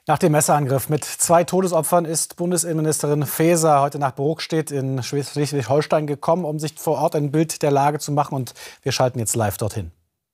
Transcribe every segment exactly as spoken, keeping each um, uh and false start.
Nach dem Messerangriff mit zwei Todesopfern ist Bundesinnenministerin Faeser heute nach Brokstedt in Schleswig-Holstein gekommen, um sich vor Ort ein Bild der Lage zu machen. Und wir schalten jetzt live dorthin.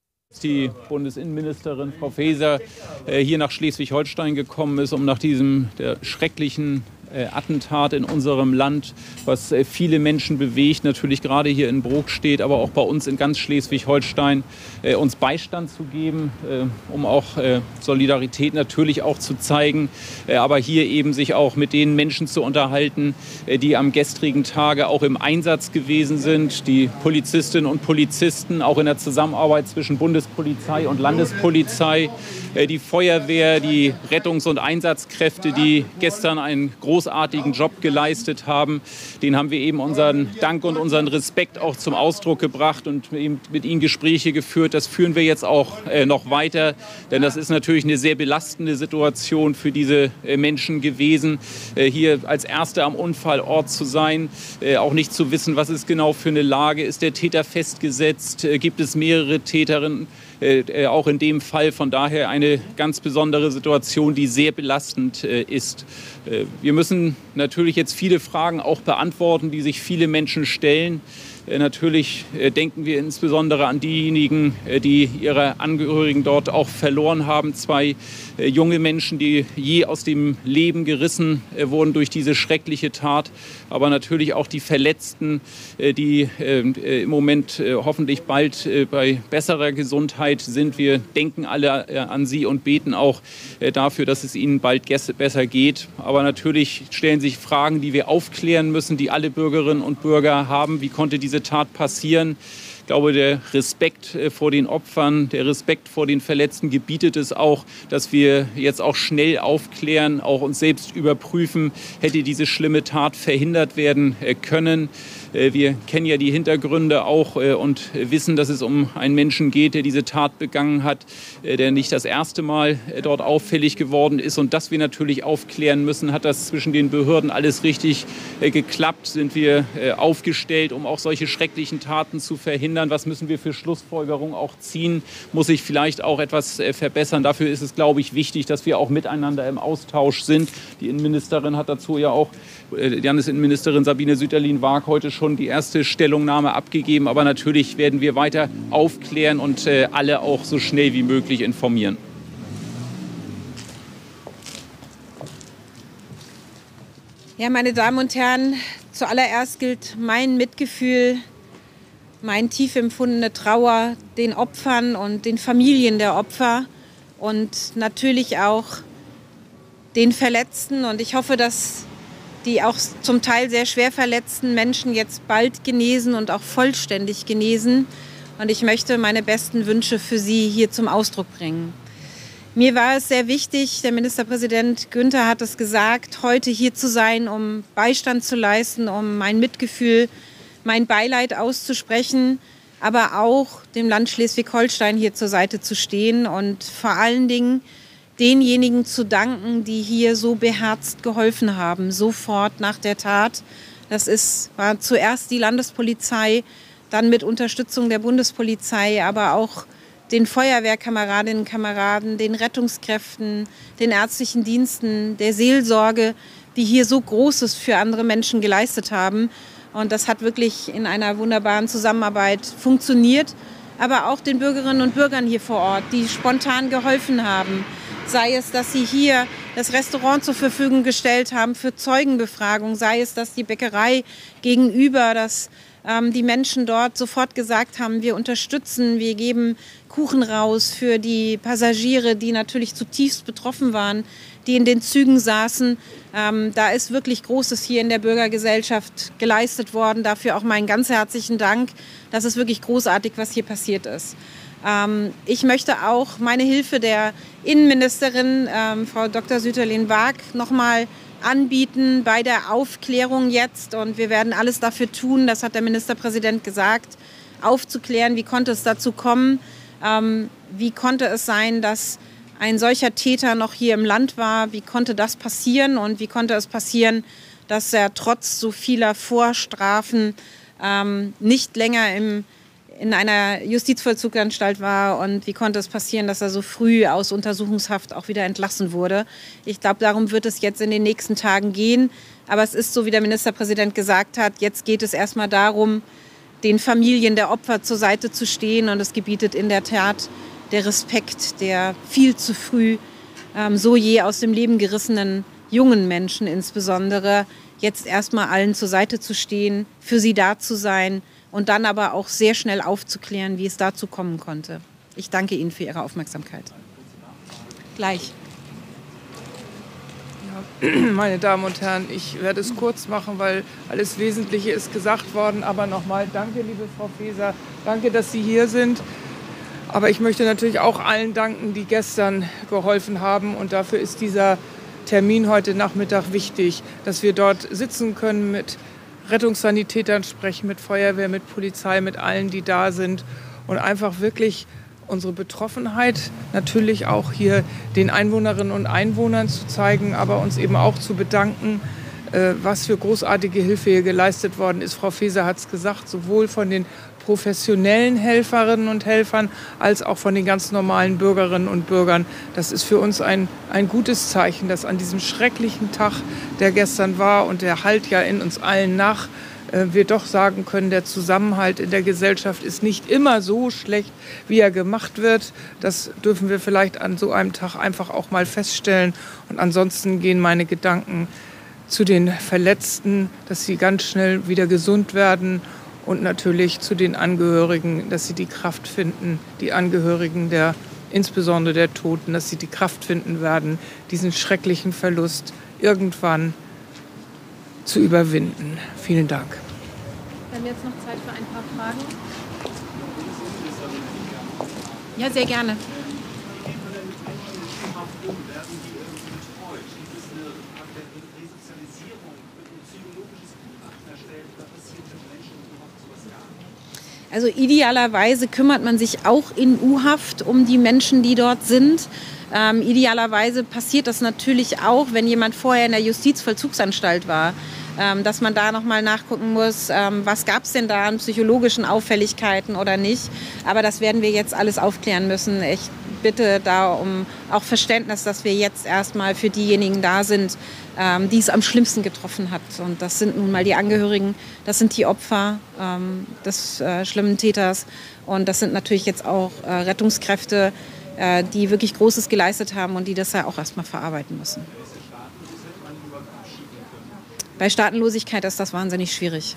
Die Bundesinnenministerin Frau Faeser hier nach Schleswig-Holstein gekommen ist, um nach diesem der schrecklichen Attentat in unserem Land, was viele Menschen bewegt, natürlich gerade hier in Brokstedt, aber auch bei uns in ganz Schleswig-Holstein, uns Beistand zu geben, um auch Solidarität natürlich auch zu zeigen, aber hier eben sich auch mit den Menschen zu unterhalten, die am gestrigen Tage auch im Einsatz gewesen sind, die Polizistinnen und Polizisten, auch in der Zusammenarbeit zwischen Bundespolizei und Landespolizei, die Feuerwehr, die Rettungs- und Einsatzkräfte, die gestern einen großartigen Job geleistet haben. Den haben wir eben unseren Dank und unseren Respekt auch zum Ausdruck gebracht und eben mit ihnen Gespräche geführt. Das führen wir jetzt auch äh, noch weiter, denn das ist natürlich eine sehr belastende Situation für diese äh, Menschen gewesen, äh, hier als Erste am Unfallort zu sein, äh, auch nicht zu wissen, was ist genau für eine Lage, ist der Täter festgesetzt, äh, gibt es mehrere Täterinnen, äh, auch in dem Fall. Von daher eine ganz besondere Situation, die sehr belastend äh, ist. Äh, wir müssen natürlich jetzt viele Fragen auch beantworten, die sich viele Menschen stellen. Natürlich denken wir insbesondere an diejenigen, die ihre Angehörigen dort auch verloren haben. Zwei junge Menschen, die je aus dem Leben gerissen wurden durch diese schreckliche Tat. Aber natürlich auch die Verletzten, die im Moment hoffentlich bald bei besserer Gesundheit sind. Wir denken alle an sie und beten auch dafür, dass es ihnen bald besser geht. Aber natürlich stellen sich Fragen, die wir aufklären müssen, die alle Bürgerinnen und Bürger haben. Wie konnte diese Tat passieren? Ich glaube, der Respekt vor den Opfern, der Respekt vor den Verletzten gebietet es auch, dass wir jetzt auch schnell aufklären, auch uns selbst überprüfen, hätte diese schlimme Tat verhindert werden können. Wir kennen ja die Hintergründe auch und wissen, dass es um einen Menschen geht, der diese Tat begangen hat, der nicht das erste Mal dort auffällig geworden ist. Und dass wir natürlich aufklären müssen, hat das zwischen den Behörden alles richtig geklappt? Sind wir aufgestellt, um auch solche schrecklichen Taten zu verhindern? Was müssen wir für Schlussfolgerungen auch ziehen? Muss sich vielleicht auch etwas verbessern? Dafür ist es, glaube ich, wichtig, dass wir auch miteinander im Austausch sind. Die Innenministerin hat dazu ja auch, die Landesinnenministerin Sabine Sütterlin-Waack, heute schon schon die erste Stellungnahme abgegeben. Aber natürlich werden wir weiter aufklären und äh, alle auch so schnell wie möglich informieren. Ja, meine Damen und Herren, zuallererst gilt mein Mitgefühl, meine tief empfundene Trauer den Opfern und den Familien der Opfer und natürlich auch den Verletzten. Und ich hoffe, dass die auch zum Teil sehr schwer verletzten Menschen jetzt bald genesen und auch vollständig genesen. Und ich möchte meine besten Wünsche für sie hier zum Ausdruck bringen. Mir war es sehr wichtig, der Ministerpräsident Günther hat es gesagt, heute hier zu sein, um Beistand zu leisten, um mein Mitgefühl, mein Beileid auszusprechen, aber auch dem Land Schleswig-Holstein hier zur Seite zu stehen und vor allen Dingen denjenigen zu danken, die hier so beherzt geholfen haben, sofort nach der Tat. Das ist, war zuerst die Landespolizei, dann mit Unterstützung der Bundespolizei, aber auch den Feuerwehrkameradinnen und Kameraden, den Rettungskräften, den ärztlichen Diensten, der Seelsorge, die hier so Großes für andere Menschen geleistet haben. Und das hat wirklich in einer wunderbaren Zusammenarbeit funktioniert. Aber auch den Bürgerinnen und Bürgern hier vor Ort, die spontan geholfen haben. Sei es, dass sie hier das Restaurant zur Verfügung gestellt haben für Zeugenbefragung, sei es, dass die Bäckerei gegenüber, dass ähm, die Menschen dort sofort gesagt haben, wir unterstützen, wir geben Kuchen raus für die Passagiere, die natürlich zutiefst betroffen waren, die in den Zügen saßen. Ähm, da ist wirklich Großes hier in der Bürgergesellschaft geleistet worden. Dafür auch meinen ganz herzlichen Dank. Das ist wirklich großartig, was hier passiert ist. Ähm, ich möchte auch meine Hilfe der Innenministerin, ähm, Frau Doktor Sütterlin-Waack, noch mal anbieten bei der Aufklärung jetzt. Und wir werden alles dafür tun, das hat der Ministerpräsident gesagt, aufzuklären, wie konnte es dazu kommen, ähm, wie konnte es sein, dass ein solcher Täter noch hier im Land war, wie konnte das passieren und wie konnte es passieren, dass er trotz so vieler Vorstrafen ähm, nicht länger im in einer Justizvollzugsanstalt war und wie konnte es passieren, dass er so früh aus Untersuchungshaft auch wieder entlassen wurde. Ich glaube, darum wird es jetzt in den nächsten Tagen gehen. Aber es ist, so wie der Ministerpräsident gesagt hat, jetzt geht es erstmal darum, den Familien der Opfer zur Seite zu stehen. Und es gebietet in der Tat der Respekt der viel zu früh ähm, so je aus dem Leben gerissenen jungen Menschen insbesondere, jetzt erstmal allen zur Seite zu stehen, für sie da zu sein und dann aber auch sehr schnell aufzuklären, wie es dazu kommen konnte. Ich danke Ihnen für Ihre Aufmerksamkeit. Gleich. Ja, meine Damen und Herren, ich werde es kurz machen, weil alles Wesentliche ist gesagt worden. Aber nochmal danke, liebe Frau Faeser, danke, dass Sie hier sind. Aber ich möchte natürlich auch allen danken, die gestern geholfen haben. Und dafür ist dieser Termin heute Nachmittag wichtig, dass wir dort sitzen können, mit Rettungssanitätern sprechen, mit Feuerwehr, mit Polizei, mit allen, die da sind. Und einfach wirklich unsere Betroffenheit natürlich auch hier den Einwohnerinnen und Einwohnern zu zeigen, aber uns eben auch zu bedanken, was für großartige Hilfe hier geleistet worden ist. Frau Faeser hat es gesagt, sowohl von den professionellen Helferinnen und Helfern als auch von den ganz normalen Bürgerinnen und Bürgern. Das ist für uns ein, ein gutes Zeichen, dass an diesem schrecklichen Tag, der gestern war und der hallt ja in uns allen nach, äh, wir doch sagen können, der Zusammenhalt in der Gesellschaft ist nicht immer so schlecht, wie er gemacht wird. Das dürfen wir vielleicht an so einem Tag einfach auch mal feststellen. Und ansonsten gehen meine Gedanken zu den Verletzten, dass sie ganz schnell wieder gesund werden. Und natürlich zu den Angehörigen, dass sie die Kraft finden, die Angehörigen der, insbesondere der Toten, dass sie die Kraft finden werden, diesen schrecklichen Verlust irgendwann zu überwinden. Vielen Dank. Wir haben jetzt noch Zeit für ein paar Fragen. Ja, sehr gerne. Also idealerweise kümmert man sich auch in U-Haft um die Menschen, die dort sind. Ähm, idealerweise passiert das natürlich auch, wenn jemand vorher in der Justizvollzugsanstalt war, ähm, dass man da nochmal nachgucken muss, ähm, was gab es denn da an psychologischen Auffälligkeiten oder nicht. Aber das werden wir jetzt alles aufklären müssen. Ich bitte da um auch Verständnis, dass wir jetzt erstmal für diejenigen da sind, ähm, die es am schlimmsten getroffen hat. Und das sind nun mal die Angehörigen, das sind die Opfer ähm, des äh, schlimmen Täters. Und das sind natürlich jetzt auch äh, Rettungskräfte, äh, die wirklich Großes geleistet haben und die das ja auch erstmal verarbeiten müssen. Bei Staatenlosigkeit ist das wahnsinnig schwierig.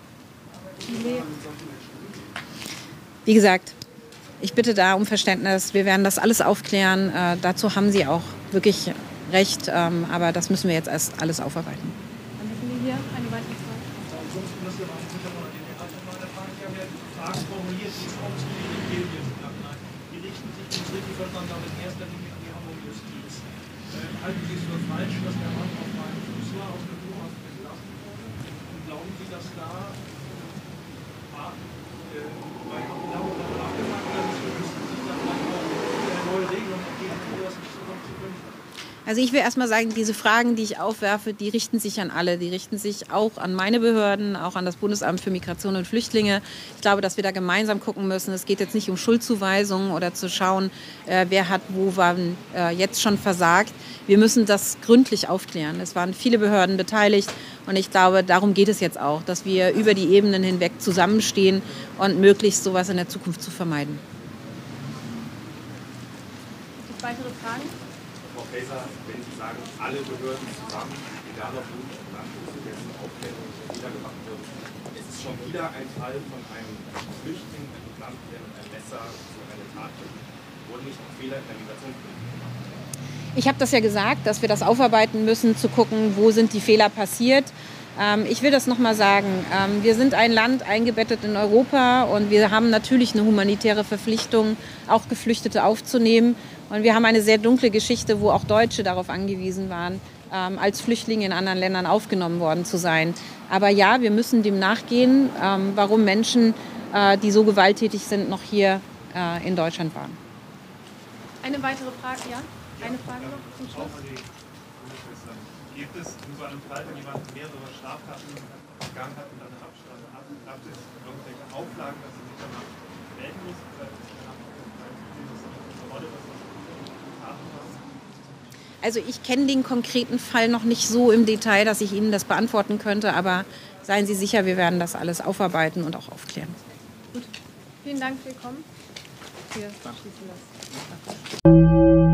Wie gesagt, ich bitte da um Verständnis. Wir werden das alles aufklären. Äh, dazu haben Sie auch wirklich recht. Ähm, aber das müssen wir jetzt erst alles aufarbeiten. Dann hätten wir hier eine weitere Frage. Fragen formuliert, die auch zu den Medien. Die richten sich, wenn ich es richtig verstanden habe, in erster Linie an die Hamburger Justiz. Halten Sie es für falsch, dass der Mann auf meinem Fuß war, auf der U-Haft entlassen wurde? Und glauben Sie, dass da war, bei Hamburg nachgefragt, dass es für Justiz sich dann auch eine neue Regelung ergeben, wo das nicht so kommt zu können? Also ich will erst mal sagen, diese Fragen, die ich aufwerfe, die richten sich an alle. Die richten sich auch an meine Behörden, auch an das Bundesamt für Migration und Flüchtlinge. Ich glaube, dass wir da gemeinsam gucken müssen. Es geht jetzt nicht um Schuldzuweisungen oder zu schauen, äh, wer hat wo wann äh, jetzt schon versagt. Wir müssen das gründlich aufklären. Es waren viele Behörden beteiligt und ich glaube, darum geht es jetzt auch, dass wir über die Ebenen hinweg zusammenstehen und möglichst sowas in der Zukunft zu vermeiden. Gibt es weitere Fragen? Frau Faeser, wenn Sie sagen, alle Behörden zusammen, egal ob Bund und Land, jetzt eine Aufklärung wieder gemacht wird, es ist schon wieder ein Fall von einem Flüchtling im Land, der mit einem Messer so eine Tat tut. Wurden nicht auch Fehler in der Migration gemacht? Ich habe das ja gesagt, dass wir das aufarbeiten müssen, zu gucken, wo sind die Fehler passiert. Ähm, ich will das noch mal sagen. Ähm, wir sind ein Land eingebettet in Europa und wir haben natürlich eine humanitäre Verpflichtung, auch Geflüchtete aufzunehmen. Und wir haben eine sehr dunkle Geschichte, wo auch Deutsche darauf angewiesen waren, ähm, als Flüchtlinge in anderen Ländern aufgenommen worden zu sein. Aber ja, wir müssen dem nachgehen, ähm, warum Menschen, äh, die so gewalttätig sind, noch hier äh, in Deutschland waren. Eine weitere Frage, ja? Eine Frage noch zum Schluss? Gibt es in so einem Fall, wenn jemand mehrere Straftaten begangen hat und eine Haftstrafe absitzt, irgendwelche Auflagen, dass sie sich danach melden muss? Oder ist es eine Rolle, was das Taten war? Also ich kenne den konkreten Fall noch nicht so im Detail, dass ich Ihnen das beantworten könnte, aber seien Sie sicher, wir werden das alles aufarbeiten und auch aufklären. Gut. Vielen Dank für Ihr Kommen. Wir schließen das.